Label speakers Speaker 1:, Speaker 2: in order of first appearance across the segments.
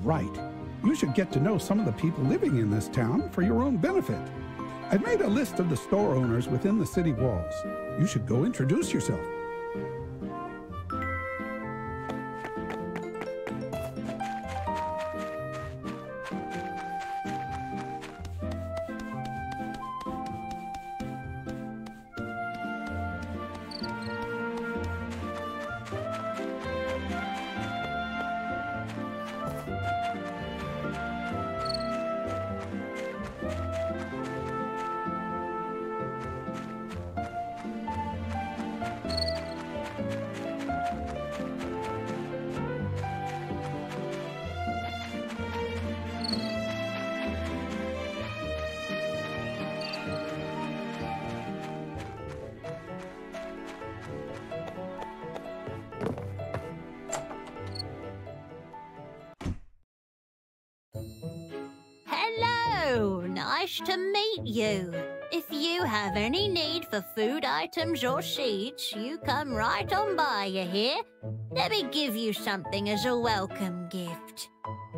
Speaker 1: right. You should get to know some of the people living in this town for your own benefit. I've made a list of the store owners within the city walls. You should go introduce yourself.
Speaker 2: Hello, nice to meet you. If you have any need for food items or seeds, you come right on by, you hear? Let me give you something as a welcome gift.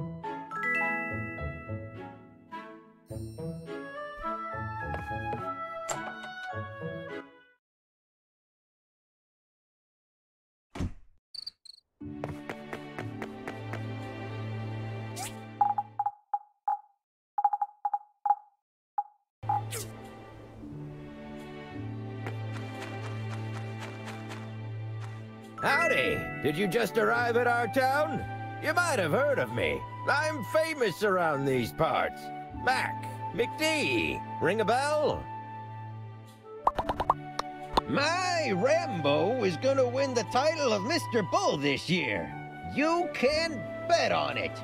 Speaker 3: Howdy! Did you just arrive at our town? You might have heard of me. I'm famous around these parts. Mac, McD, ring a bell? My Rambo is gonna win the title of Mr. Bull this year. You can bet on it.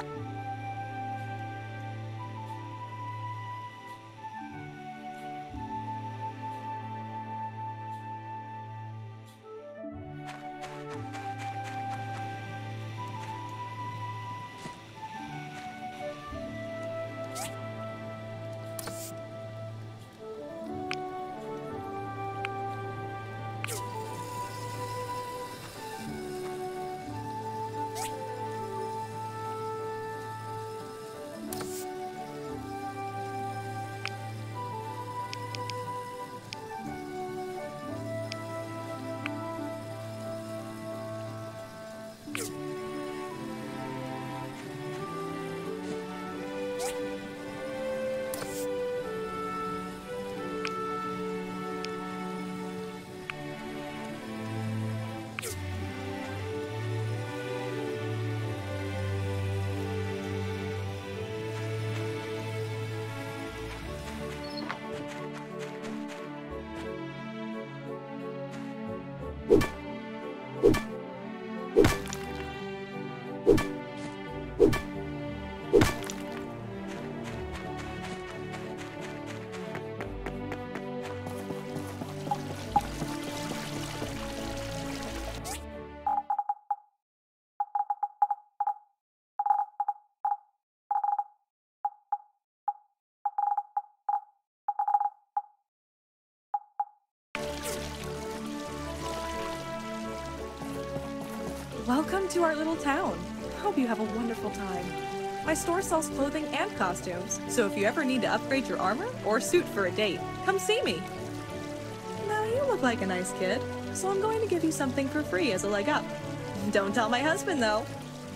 Speaker 4: Welcome to our little town. Hope you have a wonderful time. My store sells clothing and costumes, so if you ever need to upgrade your armor or suit for a date, come see me. Now you look like a nice kid, so I'm going to give you something for free as a leg up. Don't tell my husband though.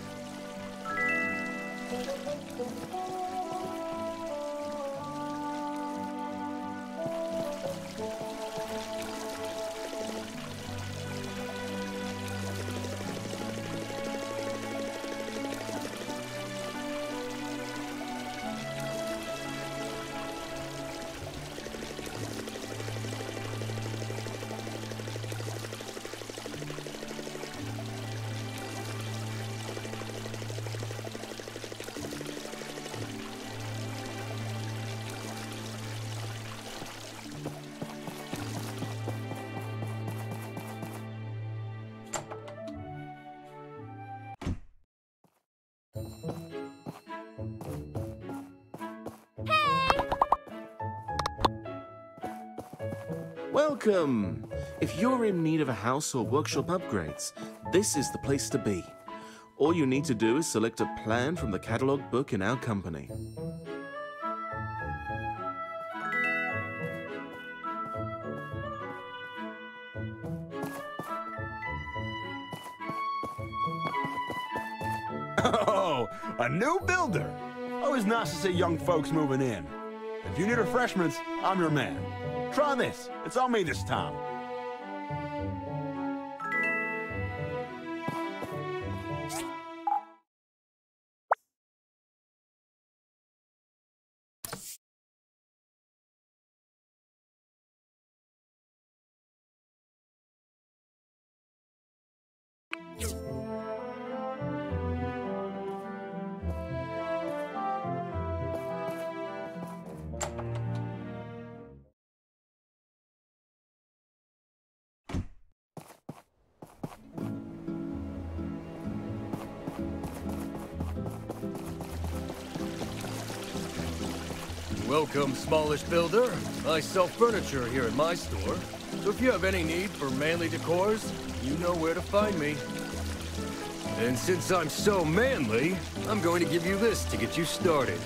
Speaker 5: Welcome! If you're in need of a house or workshop upgrades, this is the place to be. All you need to do is select a plan from the catalog book in our company.
Speaker 6: Oh, a new builder! Always nice to see young folks moving in. If you need refreshments, I'm your man. Try this. It's on me this time.
Speaker 7: Welcome, smallish builder. I sell furniture here at my store. So if you have any need for manly decors, you know where to find me. And since I'm so manly, I'm going to give you this to get you started.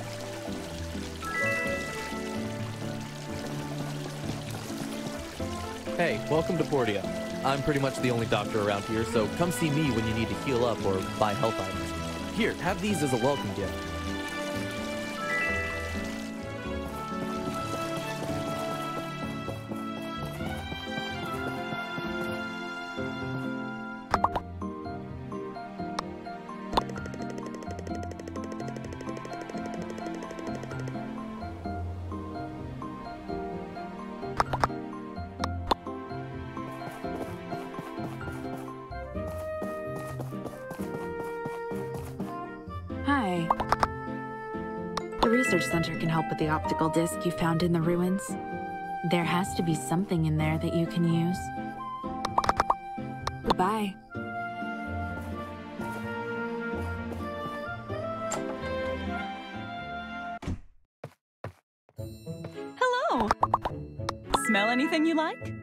Speaker 8: Hey, welcome to Portia. I'm pretty much the only doctor around here, so come see me when you need to heal up or buy health items. Here, have these as a welcome gift.
Speaker 4: Hi.
Speaker 9: research center can help with the optical disc you found in the ruins. There has to be something in there that you can use. Goodbye.
Speaker 10: Hello! Smell anything you like?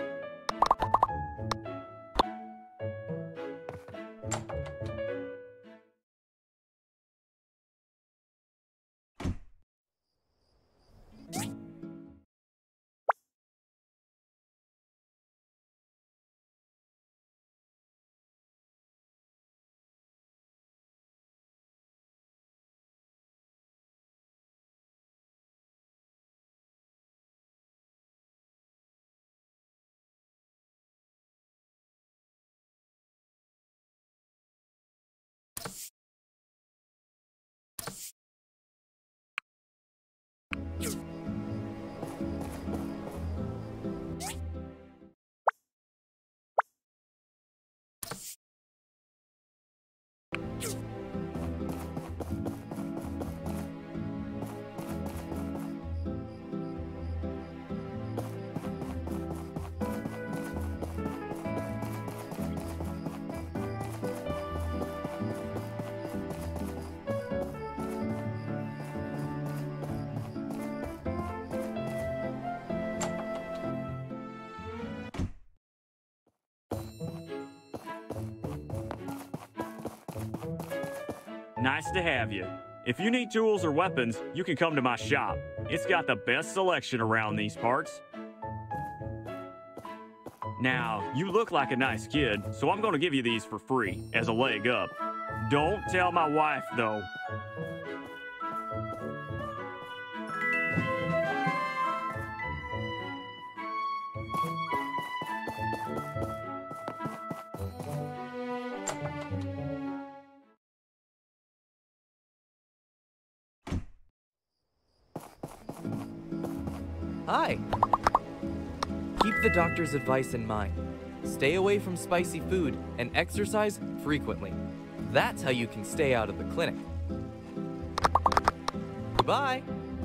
Speaker 11: Nice to have you. If you need tools or weapons, you can come to my shop. It's got the best selection around these parts. Now, you look like a nice kid, so I'm going to give you these for free, as a leg up. Don't tell my wife, though.
Speaker 8: Hi! Keep the doctor's advice in mind. Stay away from spicy food and exercise frequently. That's how you can stay out of the clinic. Goodbye!